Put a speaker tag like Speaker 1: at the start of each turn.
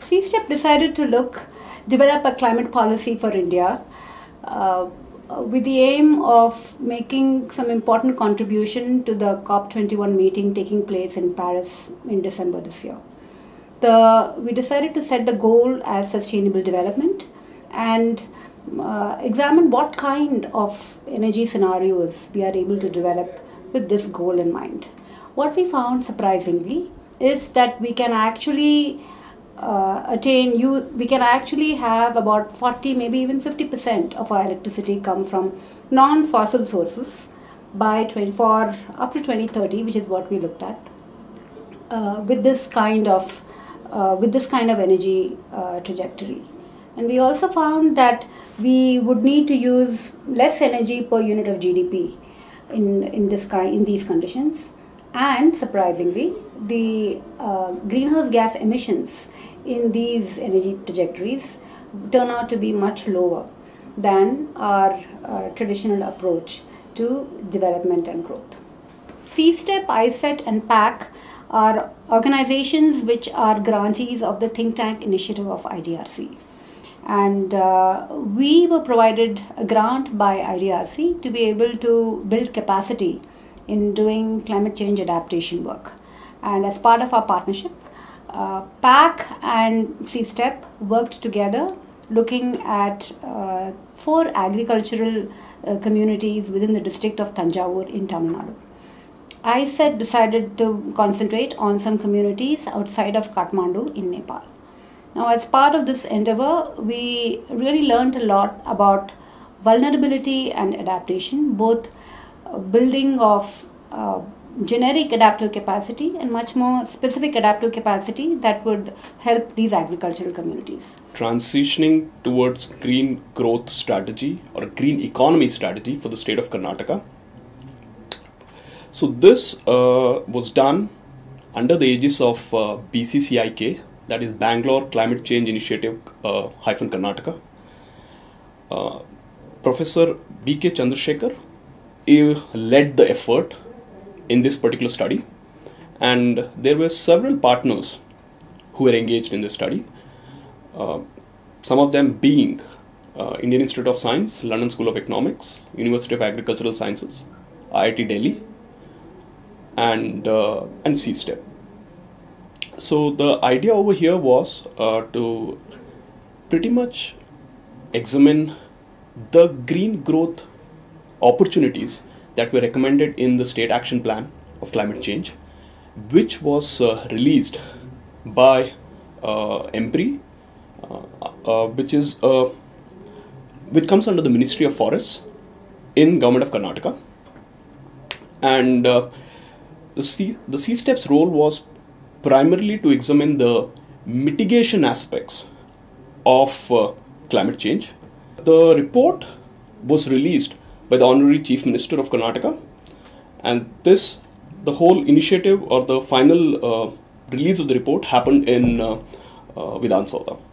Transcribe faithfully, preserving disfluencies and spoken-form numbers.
Speaker 1: C STEP decided to look, develop a climate policy for India uh, with the aim of making some important contribution to the COP twenty-one meeting taking place in Paris in December this year. The, we decided to set the goal as sustainable development and uh, examine what kind of energy scenarios we are able to develop with this goal in mind. What we found surprisingly is that we can actually uh, attain, you, we can actually have about forty, maybe even fifty percent of our electricity come from non-fossil sources by twenty-four, up to twenty thirty, which is what we looked at, uh, with this kind of Uh, with this kind of energy uh, trajectory. And we also found that we would need to use less energy per unit of G D P in, in, this kind, in these conditions. And surprisingly, the uh, greenhouse gas emissions in these energy trajectories turn out to be much lower than our uh, traditional approach to development and growth. C STEP, I SET and PAC are organizations which are grantees of the think tank initiative of I D R C. And uh, we were provided a grant by I D R C to be able to build capacity in doing climate change adaptation work. And as part of our partnership, uh, PAC and C STEP worked together looking at uh, four agricultural uh, communities within the district of Thanjavur in Tamil Nadu. I SET decided to concentrate on some communities outside of Kathmandu in Nepal. Now, as part of this endeavor, we really learned a lot about vulnerability and adaptation, both building of uh, generic adaptive capacity and much more specific adaptive capacity that would help these agricultural communities.
Speaker 2: Transitioning towards green growth strategy or green economy strategy for the state of Karnataka. So this uh, was done under the aegis of uh, B C C I K, that is Bangalore Climate Change Initiative uh, hyphen Karnataka. Uh, Professor B K Chandrasekhar uh, led the effort in this particular study, and there were several partners who were engaged in this study. Uh, some of them being uh, Indian Institute of Science, London School of Economics, University of Agricultural Sciences, I I T Delhi, and uh, and C STEP. So the idea over here was uh, to pretty much examine the green growth opportunities that were recommended in the State Action Plan of Climate Change, which was uh, released by uh, EMPRI, uh, uh, which is uh, which comes under the Ministry of Forests in Government of Karnataka. And uh, The C, the C STEP's role was primarily to examine the mitigation aspects of uh, climate change. The report was released by the Honorary Chief Minister of Karnataka, and this, the whole initiative or the final uh, release of the report happened in uh, uh, Vidhan Soudha.